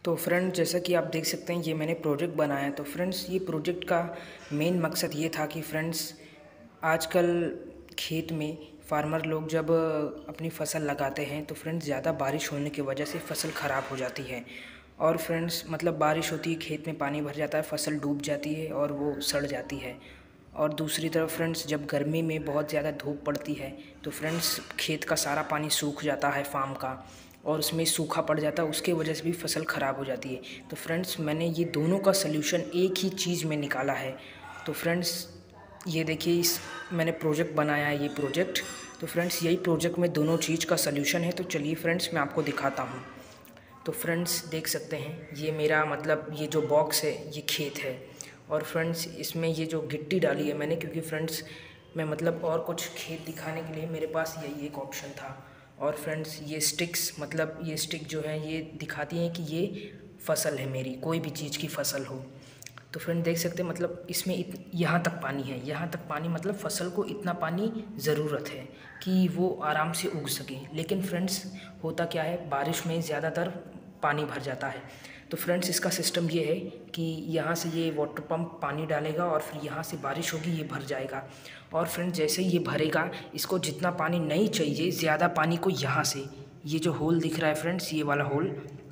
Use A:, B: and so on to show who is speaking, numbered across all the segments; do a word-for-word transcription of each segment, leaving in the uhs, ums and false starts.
A: तो फ्रेंड, जैसा कि आप देख सकते हैं ये मैंने प्रोजेक्ट बनाया है। तो फ्रेंड्स, ये प्रोजेक्ट का मेन मकसद ये था कि फ्रेंड्स आजकल खेत में फार्मर लोग जब अपनी फसल लगाते हैं तो फ्रेंड्स ज़्यादा बारिश होने की वजह से फसल ख़राब हो जाती है। और फ्रेंड्स मतलब बारिश होती है, खेत में पानी भर जाता है, फसल डूब जाती है और वो सड़ जाती है। और दूसरी तरफ फ्रेंड्स जब गर्मी में बहुत ज़्यादा धूप पड़ती है तो फ्रेंड्स खेत का सारा पानी सूख जाता है फार्म का, और उसमें सूखा पड़ जाता है, उसके वजह से भी फसल ख़राब हो जाती है। तो फ्रेंड्स मैंने ये दोनों का सल्यूशन एक ही चीज़ में निकाला है। तो फ्रेंड्स ये देखिए, इस मैंने प्रोजेक्ट बनाया है ये प्रोजेक्ट। तो फ्रेंड्स यही प्रोजेक्ट में दोनों चीज़ का सल्यूशन है। तो चलिए फ्रेंड्स मैं आपको दिखाता हूँ। तो फ्रेंड्स देख सकते हैं ये मेरा मतलब ये जो बॉक्स है ये खेत है, और फ्रेंड्स इसमें ये जो गिट्टी डाली है मैंने, क्योंकि फ्रेंड्स मैं मतलब और कुछ खेत दिखाने के लिए मेरे पास यही एक ऑप्शन था। और फ्रेंड्स ये स्टिक्स मतलब ये स्टिक जो है ये दिखाती हैं कि ये फसल है मेरी, कोई भी चीज़ की फसल हो। तो फ्रेंड देख सकते हैं मतलब इसमें इत यहाँ तक पानी है, यहाँ तक पानी मतलब फसल को इतना पानी ज़रूरत है कि वो आराम से उग सके। लेकिन फ्रेंड्स होता क्या है, बारिश में ज़्यादातर पानी भर जाता है। तो फ्रेंड्स इसका सिस्टम ये है कि यहाँ से ये वाटर पंप पानी डालेगा और फिर यहाँ से बारिश होगी, ये भर जाएगा। और फ्रेंड्स जैसे ही ये भरेगा, इसको जितना पानी नहीं चाहिए ज़्यादा पानी को यहाँ से, ये जो होल दिख रहा है फ्रेंड्स, ये वाला होल,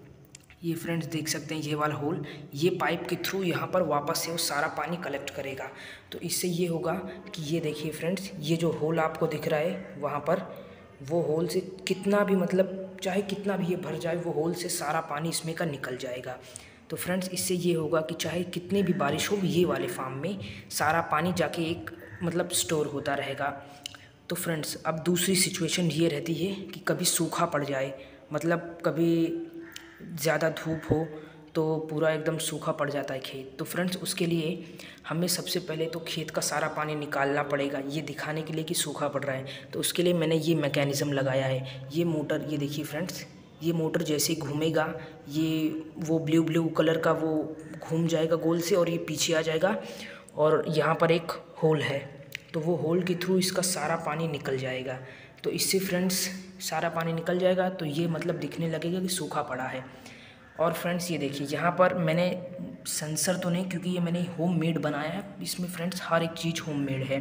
A: ये फ्रेंड्स देख सकते हैं ये वाला होल, ये पाइप के थ्रू यहाँ पर वापस से वो सारा पानी कलेक्ट करेगा। तो इससे ये होगा कि ये देखिए फ्रेंड्स, ये जो होल आपको दिख रहा है वहाँ पर, वो होल से कितना भी मतलब चाहे कितना भी ये भर जाए, वो होल से सारा पानी इसमें का निकल जाएगा। तो फ्रेंड्स इससे ये होगा कि चाहे कितनी भी बारिश हो, ये वाले फार्म में सारा पानी जाके एक मतलब स्टोर होता रहेगा। तो फ्रेंड्स अब दूसरी सिचुएशन ये रहती है कि कभी सूखा पड़ जाए, मतलब कभी ज़्यादा धूप हो तो पूरा एकदम सूखा पड़ जाता है खेत। तो फ्रेंड्स उसके लिए हमें सबसे पहले तो खेत का सारा पानी निकालना पड़ेगा, ये दिखाने के लिए कि सूखा पड़ रहा है। तो उसके लिए मैंने ये मैकेनिज़्म लगाया है, ये मोटर, ये देखिए फ्रेंड्स, ये मोटर जैसे ही घूमेगा ये वो ब्लू ब्लू कलर का वो घूम जाएगा गोल से, और ये पीछे आ जाएगा, और यहाँ पर एक होल है, तो वो होल के थ्रू इसका सारा पानी निकल जाएगा। तो इससे फ्रेंड्स सारा पानी निकल जाएगा तो ये मतलब दिखने लगेगा कि सूखा पड़ा है। और फ्रेंड्स ये देखिए यहाँ पर मैंने सेंसर तो नहीं, क्योंकि ये मैंने होम मेड बनाया है, इसमें फ्रेंड्स हर एक चीज़ होम मेड है।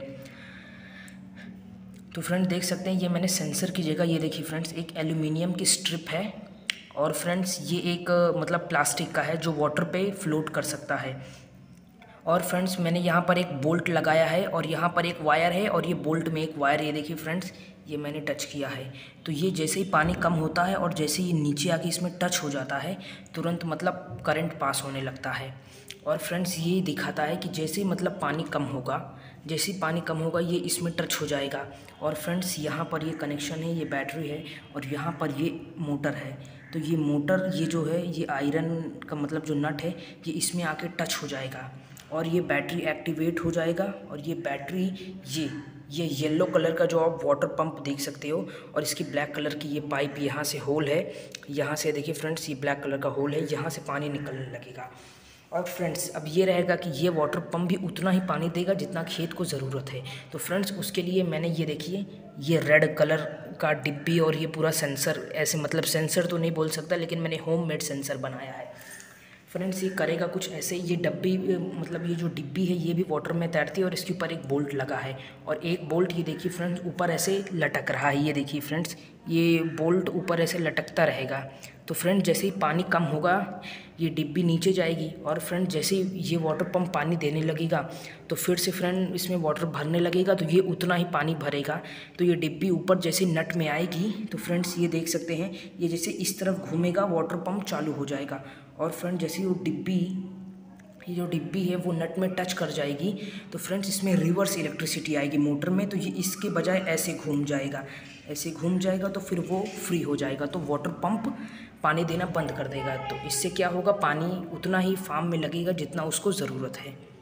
A: तो फ्रेंड्स देख सकते हैं ये मैंने सेंसर की जगह ये देखिए फ्रेंड्स एक एल्यूमिनियम की स्ट्रिप है, और फ्रेंड्स ये एक मतलब प्लास्टिक का है जो वाटर पे फ्लोट कर सकता है। और फ्रेंड्स मैंने यहाँ पर एक बोल्ट लगाया है, और यहाँ पर एक वायर है, और ये बोल्ट में एक वायर, ये देखिए फ्रेंड्स ये मैंने टच किया है। तो ये जैसे ही पानी कम होता है और जैसे ही नीचे आके इसमें टच हो जाता है, तुरंत मतलब करंट पास होने लगता है। और फ्रेंड्स ये दिखाता है कि जैसे ही मतलब पानी कम होगा, जैसे ही पानी कम होगा ये इसमें टच हो जाएगा। और फ्रेंड्स यहाँ पर ये कनेक्शन है, ये बैटरी है, और यहाँ पर ये मोटर है। तो ये मोटर ये जो है ये आयरन का मतलब जो नट है ये इसमें आके टच हो जाएगा, और ये बैटरी एक्टिवेट हो जाएगा। और ये बैटरी ये ये येलो कलर का जो आप वाटर पंप देख सकते हो, और इसकी ब्लैक कलर की ये पाइप, यहाँ से होल है, यहाँ से देखिए फ्रेंड्स ये ब्लैक कलर का होल है, यहाँ से पानी निकलने लगेगा। और फ्रेंड्स अब ये रहेगा कि ये वाटर पंप भी उतना ही पानी देगा जितना खेत को ज़रूरत है। तो फ्रेंड्स उसके लिए मैंने ये देखिए ये रेड कलर का डिब्बी और ये पूरा सेंसर, ऐसे मतलब सेंसर तो नहीं बोल सकता, लेकिन मैंने होम मेड सेंसर बनाया है। फ्रेंड्स ये करेगा कुछ ऐसे, ये डब्बी मतलब ये जो डिब्बी है ये भी वाटर में तैरती है, और इसके ऊपर एक बोल्ट लगा है, और एक बोल्ट ये देखिए फ्रेंड्स ऊपर ऐसे लटक रहा है, ये देखिए फ्रेंड्स ये बोल्ट ऊपर ऐसे लटकता रहेगा। तो फ्रेंड जैसे ही पानी कम होगा ये डिब्बी नीचे जाएगी, और फ्रेंड जैसे ही ये वाटर पंप पानी देने लगेगा तो फिर से फ्रेंड इसमें वाटर भरने लगेगा, तो ये उतना ही पानी भरेगा। तो ये डिब्बी ऊपर जैसे नट में आएगी तो फ्रेंड्स ये देख सकते हैं ये जैसे इस तरफ घूमेगा वाटर पंप चालू हो जाएगा। और फ्रेंड जैसे ही वो डिब्बी ये जो डिब्बी है वो नट में टच कर जाएगी तो फ्रेंड्स इसमें रिवर्स इलेक्ट्रिसिटी आएगी मोटर में, तो ये इसके बजाय ऐसे घूम जाएगा, ऐसे घूम जाएगा, तो फिर वो फ्री हो जाएगा, तो वाटर पंप पानी देना बंद कर देगा। तो इससे क्या होगा, पानी उतना ही फार्म में लगेगा जितना उसको ज़रूरत है।